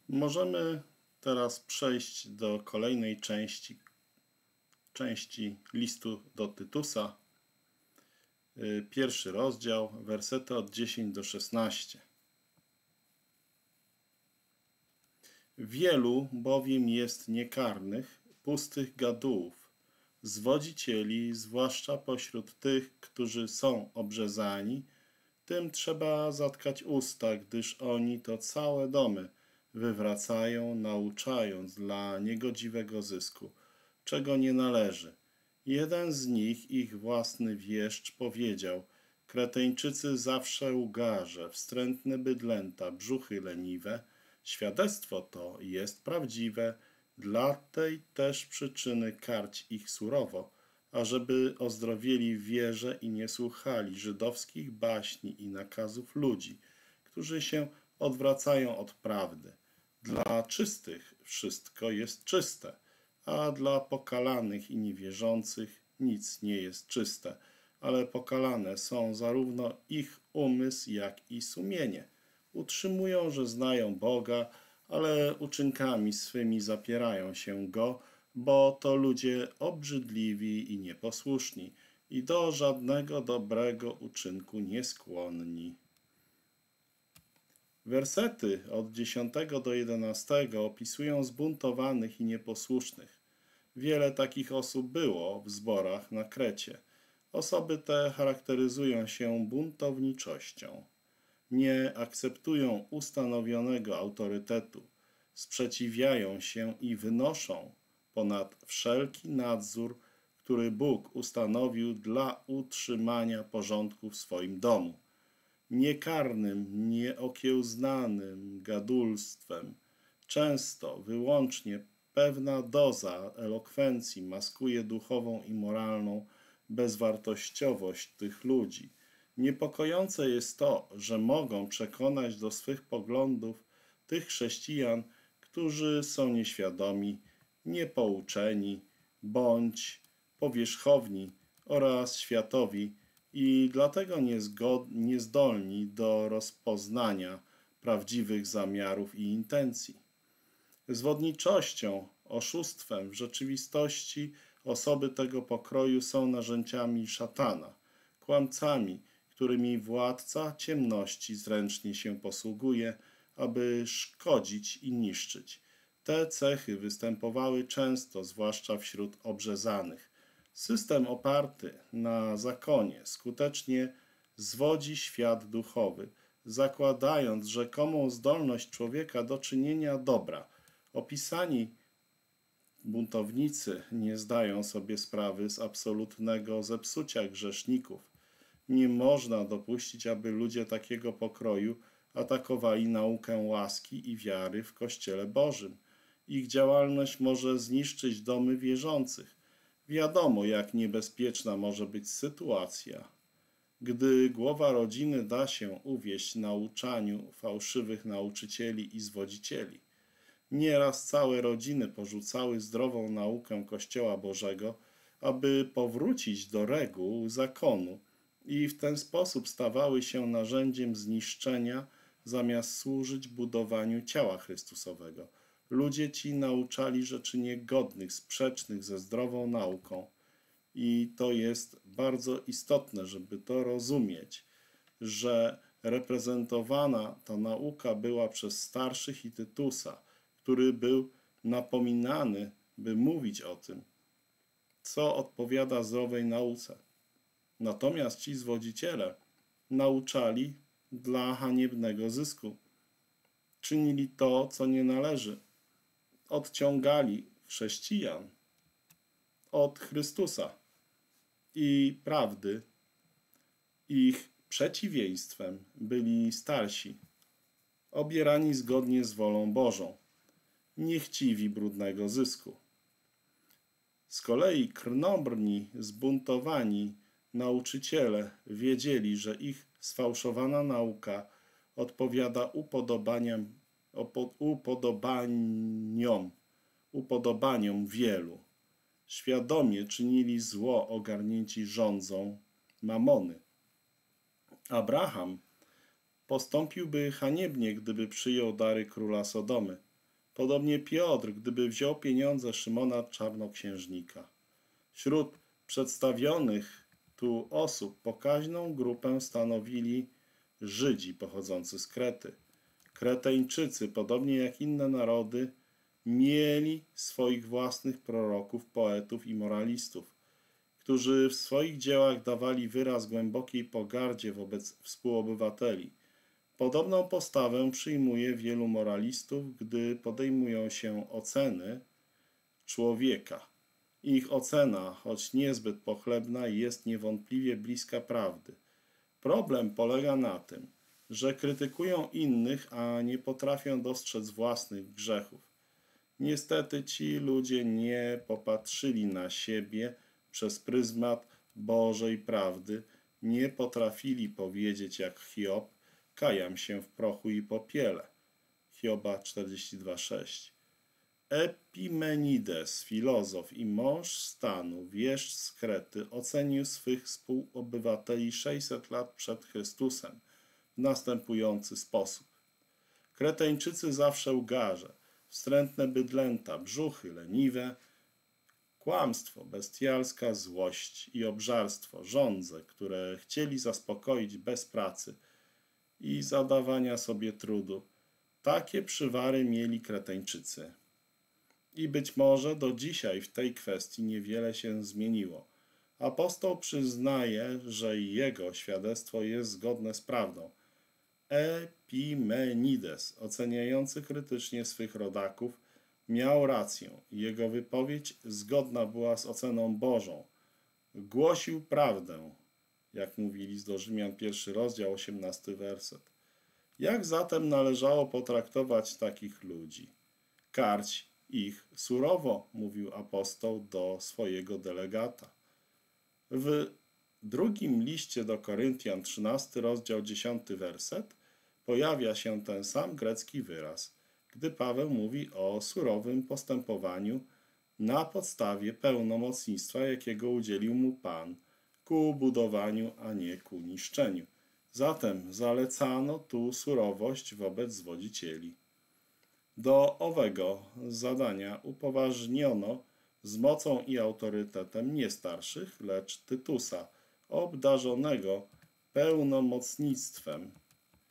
Możemy teraz przejść do kolejnej części listu do Tytusa. Pierwszy rozdział, wersety od 10 do 16. Wielu bowiem jest niekarnych, pustych gadułów, zwodzicieli, zwłaszcza pośród tych, którzy są obrzezani. Tym trzeba zatkać usta, gdyż oni to całe domy wywracają, nauczając dla niegodziwego zysku, czego nie należy. Jeden z nich, ich własny wieszcz, powiedział: Kreteńczycy zawsze łgarze, wstrętne bydlęta, brzuchy leniwe. Świadectwo to jest prawdziwe, dla tej też przyczyny karć ich surowo, ażeby ozdrowieli w wierze i nie słuchali żydowskich baśni i nakazów ludzi, którzy się odwracają od prawdy. Dla czystych wszystko jest czyste, a dla pokalanych i niewierzących nic nie jest czyste, ale pokalane są zarówno ich umysł, jak i sumienie. Utrzymują, że znają Boga, ale uczynkami swymi zapierają się Go, bo to ludzie obrzydliwi i nieposłuszni i do żadnego dobrego uczynku nieskłonni. Wersety od 10 do 11 opisują zbuntowanych i nieposłusznych. Wiele takich osób było w zborach na Krecie. Osoby te charakteryzują się buntowniczością. Nie akceptują ustanowionego autorytetu, sprzeciwiają się i wynoszą ponad wszelki nadzór, który Bóg ustanowił dla utrzymania porządku w swoim domu. Niekarnym, nieokiełznanym gadulstwem często wyłącznie pewna doza elokwencji maskuje duchową i moralną bezwartościowość tych ludzi. Niepokojące jest to, że mogą przekonać do swych poglądów tych chrześcijan, którzy są nieświadomi, niepouczeni bądź powierzchowni oraz światowi i dlatego niezdolni do rozpoznania prawdziwych zamiarów i intencji. Zwodniczością, oszustwem w rzeczywistości osoby tego pokroju są narzędziami szatana, kłamcami, którymi władca ciemności zręcznie się posługuje, aby szkodzić i niszczyć. Te cechy występowały często, zwłaszcza wśród obrzezanych. System oparty na zakonie skutecznie zwodzi świat duchowy, zakładając rzekomą zdolność człowieka do czynienia dobra. Opisani buntownicy nie zdają sobie sprawy z absolutnego zepsucia grzeszników. Nie można dopuścić, aby ludzie takiego pokroju atakowali naukę łaski i wiary w Kościele Bożym. Ich działalność może zniszczyć domy wierzących. Wiadomo, jak niebezpieczna może być sytuacja, gdy głowa rodziny da się uwieść nauczaniu fałszywych nauczycieli i zwodzicieli. Nieraz całe rodziny porzucały zdrową naukę Kościoła Bożego, aby powrócić do reguł zakonu i w ten sposób stawały się narzędziem zniszczenia, zamiast służyć budowaniu ciała Chrystusowego. Ludzie ci nauczali rzeczy niegodnych, sprzecznych ze zdrową nauką. I to jest bardzo istotne, żeby to rozumieć, że reprezentowana ta nauka była przez starszych i Tytusa, który był napominany, by mówić o tym, co odpowiada zdrowej nauce. Natomiast ci zwodziciele nauczali dla haniebnego zysku. Czynili to, co nie należy. Odciągali chrześcijan od Chrystusa i prawdy. Ich przeciwieństwem byli starsi, obierani zgodnie z wolą Bożą, niechciwi brudnego zysku. Z kolei krnąbrni, zbuntowani nauczyciele wiedzieli, że ich sfałszowana nauka odpowiada upodobaniom wielu. Świadomie czynili zło ogarnięci żądzą mamony. Abraham postąpiłby haniebnie, gdyby przyjął dary króla Sodomy. Podobnie Piotr, gdyby wziął pieniądze Szymona Czarnoksiężnika. Wśród przedstawionych tu osób pokaźną grupę stanowili Żydzi pochodzący z Krety. Kreteńczycy, podobnie jak inne narody, mieli swoich własnych proroków, poetów i moralistów, którzy w swoich dziełach dawali wyraz głębokiej pogardzie wobec współobywateli. Podobną postawę przyjmuje wielu moralistów, gdy podejmują się oceny człowieka. Ich ocena, choć niezbyt pochlebna, jest niewątpliwie bliska prawdy. Problem polega na tym, że krytykują innych, a nie potrafią dostrzec własnych grzechów. Niestety ci ludzie nie popatrzyli na siebie przez pryzmat Bożej prawdy, nie potrafili powiedzieć jak Hiob: kajam się w prochu i popiele. Hioba 42,6. Epimenides, filozof i mąż stanu, wieszcz z Krety, ocenił swych współobywateli 600 lat przed Chrystusem w następujący sposób. Kreteńczycy zawsze łgarze, wstrętne bydlęta, brzuchy leniwe, kłamstwo, bestialska złość i obżarstwo, żądze, które chcieli zaspokoić bez pracy i zadawania sobie trudu. Takie przywary mieli Kreteńczycy. I być może do dzisiaj w tej kwestii niewiele się zmieniło. Apostoł przyznaje, że jego świadectwo jest zgodne z prawdą. Epimenides, oceniający krytycznie swych rodaków, miał rację. Jego wypowiedź zgodna była z oceną Bożą. Głosił prawdę, jak mówi list do Rzymian, 1 rozdział, 18 werset. Jak zatem należało potraktować takich ludzi? Karć ich surowo, mówił apostoł do swojego delegata. W drugim liście do Koryntian, 13 rozdział, 10 werset, pojawia się ten sam grecki wyraz, gdy Paweł mówi o surowym postępowaniu na podstawie pełnomocnictwa, jakiego udzielił mu Pan, ku budowaniu, a nie ku niszczeniu. Zatem zalecano tu surowość wobec zwodzicieli. Do owego zadania upoważniono z mocą i autorytetem nie starszych, lecz Tytusa, obdarzonego pełnomocnictwem.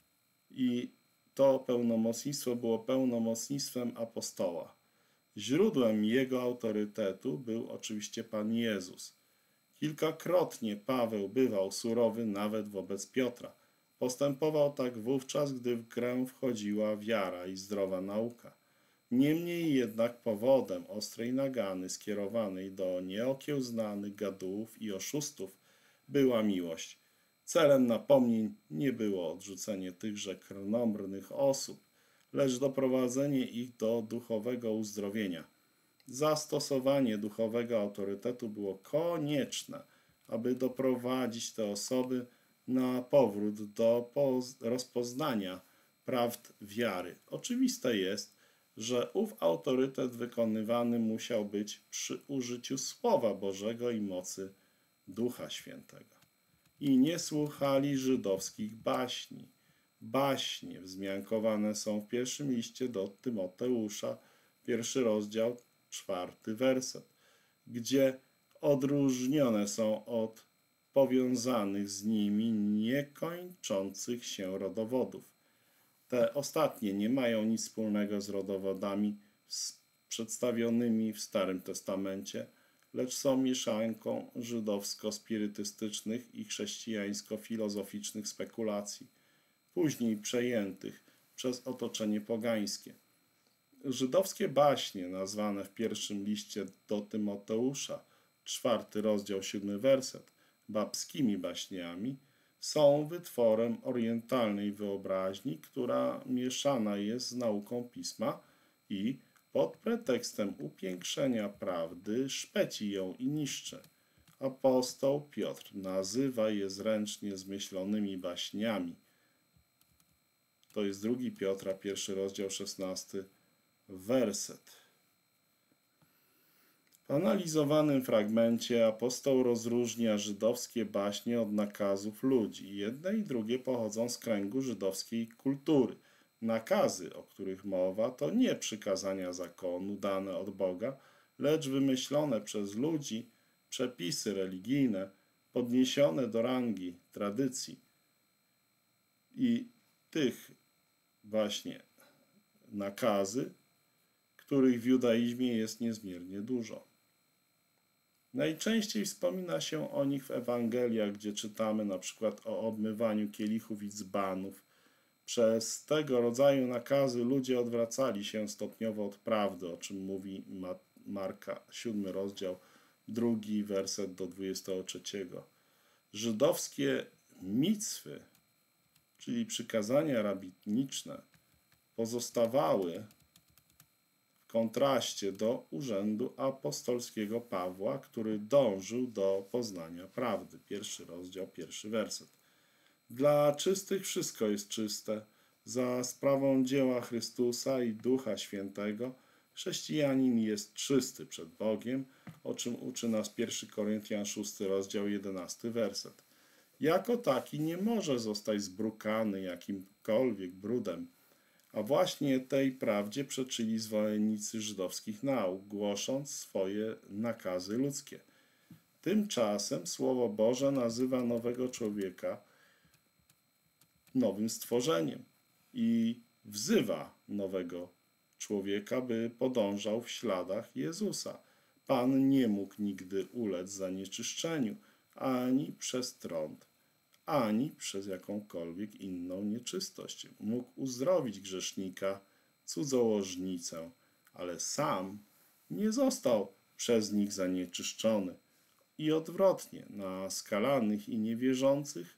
I to pełnomocnictwo było pełnomocnictwem apostoła. Źródłem jego autorytetu był oczywiście Pan Jezus. Kilkakrotnie Paweł bywał surowy nawet wobec Piotra. Postępował tak wówczas, gdy w grę wchodziła wiara i zdrowa nauka. Niemniej jednak powodem ostrej nagany skierowanej do nieokiełznanych gadułów i oszustów była miłość. Celem napomnień nie było odrzucenie tychże krnąbrnych osób, lecz doprowadzenie ich do duchowego uzdrowienia. Zastosowanie duchowego autorytetu było konieczne, aby doprowadzić te osoby na powrót do rozpoznania prawd wiary. Oczywiste jest, że ów autorytet wykonywany musiał być przy użyciu Słowa Bożego i mocy Ducha Świętego. I nie słuchali żydowskich baśni. Baśnie wzmiankowane są w pierwszym liście do Tymoteusza, 1 rozdział, 4 werset, gdzie odróżnione są od powiązanych z nimi niekończących się rodowodów. Te ostatnie nie mają nic wspólnego z rodowodami przedstawionymi w Starym Testamencie, lecz są mieszanką żydowsko-spirytystycznych i chrześcijańsko-filozoficznych spekulacji, później przejętych przez otoczenie pogańskie. Żydowskie baśnie, nazwane w pierwszym liście do Tymoteusza, 4 rozdział, 7 werset, babskimi baśniami, są wytworem orientalnej wyobraźni, która mieszana jest z nauką Pisma i pod pretekstem upiększenia prawdy szpeci ją i niszczy. Apostoł Piotr nazywa je zręcznie zmyślonymi baśniami. To jest 2 Piotra, 1 rozdział, 16 werset. W analizowanym fragmencie apostoł rozróżnia żydowskie baśnie od nakazów ludzi. Jedne i drugie pochodzą z kręgu żydowskiej kultury. Nakazy, o których mowa, to nie przykazania zakonu dane od Boga, lecz wymyślone przez ludzi przepisy religijne podniesione do rangi tradycji. I tych właśnie nakazy, których w judaizmie jest niezmiernie dużo. Najczęściej wspomina się o nich w Ewangeliach, gdzie czytamy na przykład o obmywaniu kielichów i dzbanów. Przez tego rodzaju nakazy ludzie odwracali się stopniowo od prawdy, o czym mówi Marka 7 rozdział, 2 werset do 23. Żydowskie micwy, czyli przykazania rabiniczne, pozostawały w kontraście do urzędu apostolskiego Pawła, który dążył do poznania prawdy. 1 rozdział, 1 werset. Dla czystych wszystko jest czyste. Za sprawą dzieła Chrystusa i Ducha Świętego chrześcijanin jest czysty przed Bogiem, o czym uczy nas 1 Koryntian 6 rozdział 11 werset. Jako taki nie może zostać zbrukany jakimkolwiek brudem, a właśnie tej prawdzie przeczyli zwolennicy żydowskich nauk, głosząc swoje nakazy ludzkie. Tymczasem Słowo Boże nazywa nowego człowieka nowym stworzeniem i wzywa nowego człowieka, by podążał w śladach Jezusa. Pan nie mógł nigdy ulec zanieczyszczeniu ani przez trąd, ani przez jakąkolwiek inną nieczystość. Mógł uzdrowić grzesznika, cudzołożnicę, ale sam nie został przez nich zanieczyszczony. I odwrotnie, na skalanych i niewierzących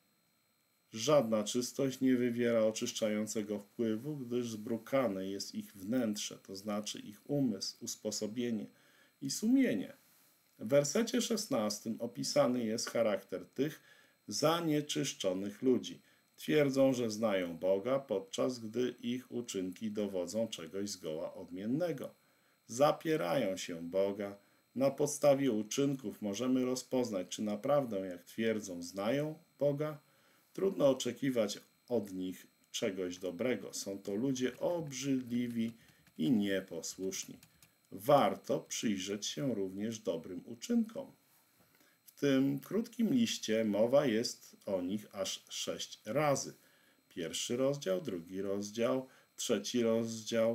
żadna czystość nie wywiera oczyszczającego wpływu, gdyż zbrukane jest ich wnętrze, to znaczy ich umysł, usposobienie i sumienie. W wersecie 16 opisany jest charakter tych zanieczyszczonych ludzi. Twierdzą, że znają Boga, podczas gdy ich uczynki dowodzą czegoś zgoła odmiennego. Zapierają się Boga. Na podstawie uczynków możemy rozpoznać, czy naprawdę, jak twierdzą, znają Boga. Trudno oczekiwać od nich czegoś dobrego. Są to ludzie obrzydliwi i nieposłuszni. Warto przyjrzeć się również dobrym uczynkom. W tym krótkim liście mowa jest o nich aż 6 razy. 1 rozdział, 2 rozdział, 3 rozdział,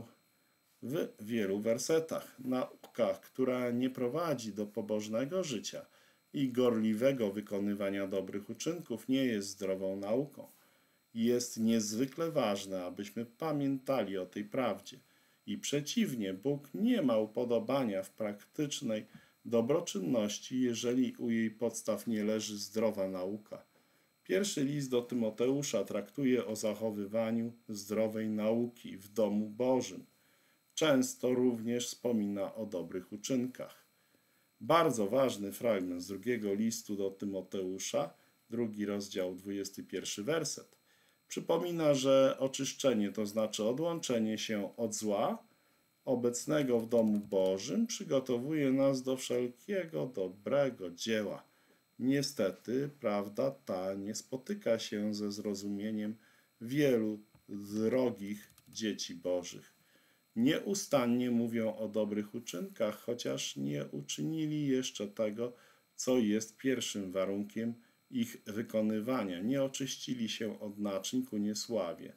w wielu wersetach. Nauka, która nie prowadzi do pobożnego życia i gorliwego wykonywania dobrych uczynków, nie jest zdrową nauką. Jest niezwykle ważne, abyśmy pamiętali o tej prawdzie. I przeciwnie, Bóg nie ma upodobania w praktycznej dobroczynności, jeżeli u jej podstaw nie leży zdrowa nauka. Pierwszy list do Tymoteusza traktuje o zachowywaniu zdrowej nauki w domu Bożym. Często również wspomina o dobrych uczynkach. Bardzo ważny fragment z drugiego listu do Tymoteusza, 2 rozdział, 21 werset. Przypomina, że oczyszczenie, to znaczy odłączenie się od zła obecnego w domu Bożym, przygotowuje nas do wszelkiego dobrego dzieła. Niestety, prawda ta nie spotyka się ze zrozumieniem wielu drogich dzieci Bożych. Nieustannie mówią o dobrych uczynkach, chociaż nie uczynili jeszcze tego, co jest pierwszym warunkiem ich wykonywania. Nie oczyścili się od naczyń ku niesławie.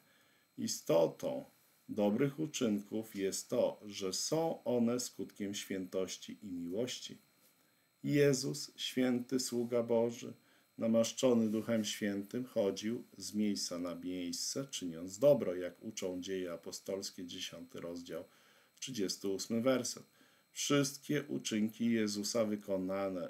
Istotą dobrych uczynków jest to, że są one skutkiem świętości i miłości. Jezus, święty sługa Boży, namaszczony Duchem Świętym, chodził z miejsca na miejsce, czyniąc dobro, jak uczą Dzieje Apostolskie, 10 rozdział, 38 werset. Wszystkie uczynki Jezusa wykonane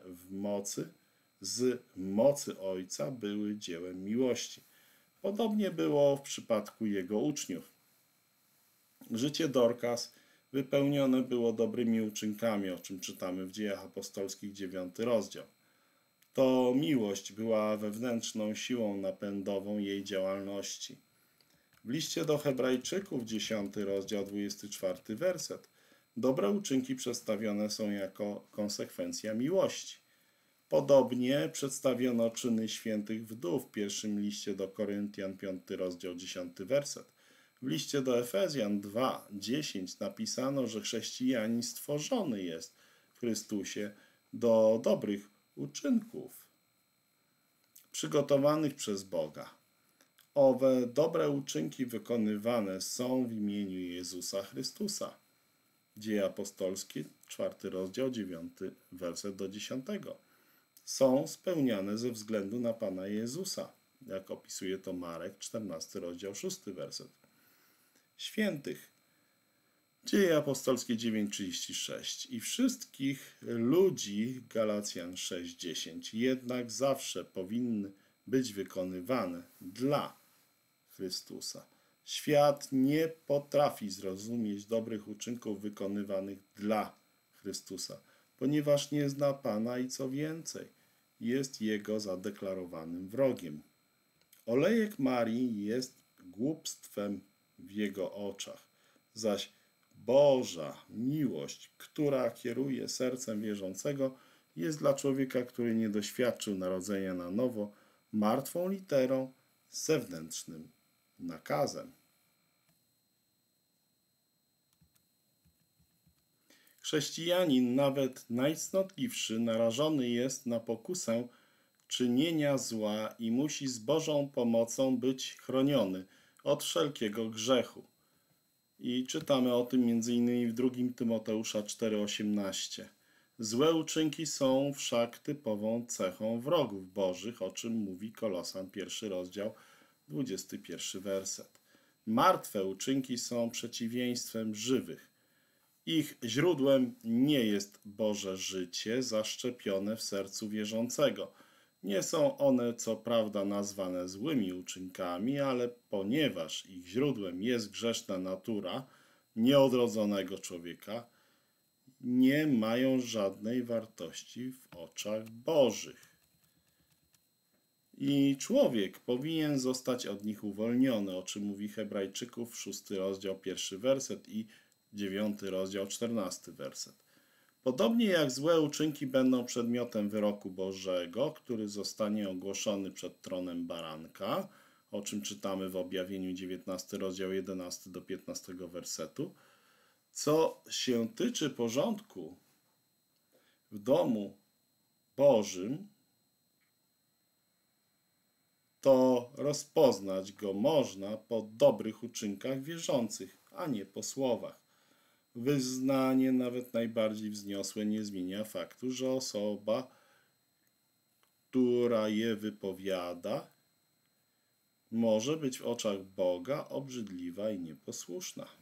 z mocy Ojca były dziełem miłości. Podobnie było w przypadku Jego uczniów. Życie Dorkas wypełnione było dobrymi uczynkami, o czym czytamy w Dziejach Apostolskich, 9 rozdział. To miłość była wewnętrzną siłą napędową jej działalności. W liście do Hebrajczyków, 10 rozdział, 24 werset, dobre uczynki przedstawione są jako konsekwencja miłości. Podobnie przedstawiono czyny świętych wdów w pierwszym liście do Koryntian, 5 rozdział, 10 werset. W liście do Efezjan 2:10 napisano, że chrześcijanin stworzony jest w Chrystusie do dobrych uczynków, przygotowanych przez Boga. Owe dobre uczynki wykonywane są w imieniu Jezusa Chrystusa. Dzieje apostolskie, 4 rozdział, 9 werset do 10. Są spełniane ze względu na Pana Jezusa, jak opisuje to Marek, 14 rozdział, 6 werset. Świętych. Dzieje apostolskie 9:36 i wszystkich ludzi, Galacjan 6:10, jednak zawsze powinny być wykonywane dla Chrystusa. Świat nie potrafi zrozumieć dobrych uczynków wykonywanych dla Chrystusa, ponieważ nie zna Pana i co więcej, jest Jego zadeklarowanym wrogiem. Olejek Marii jest głupstwem w Jego oczach, zaś Boża miłość, która kieruje sercem wierzącego, jest dla człowieka, który nie doświadczył narodzenia na nowo, martwą literą z zewnętrznym nakazem. Chrześcijanin, nawet najcnotliwszy, narażony jest na pokusę czynienia zła i musi z Bożą pomocą być chroniony od wszelkiego grzechu. I czytamy o tym m.in. w 2 Tymoteusza 4:18. Złe uczynki są wszak typową cechą wrogów Bożych, o czym mówi Kolosan 1 rozdział, 21 werset. Martwe uczynki są przeciwieństwem żywych. Ich źródłem nie jest Boże życie zaszczepione w sercu wierzącego. Nie są one co prawda nazwane złymi uczynkami, ale ponieważ ich źródłem jest grzeszna natura nieodrodzonego człowieka, nie mają żadnej wartości w oczach Bożych. I człowiek powinien zostać od nich uwolniony, o czym mówi Hebrajczyków 6 rozdział 1 werset i 9 rozdział 14 werset. Podobnie jak złe uczynki będą przedmiotem wyroku Bożego, który zostanie ogłoszony przed tronem baranka, o czym czytamy w Objawieniu 19 rozdział 11 do 15 wersetu. Co się tyczy porządku w domu Bożym, to rozpoznać go można po dobrych uczynkach wierzących, a nie po słowach. Wyznanie, nawet najbardziej wzniosłe, nie zmienia faktu, że osoba, która je wypowiada, może być w oczach Boga obrzydliwa i nieposłuszna.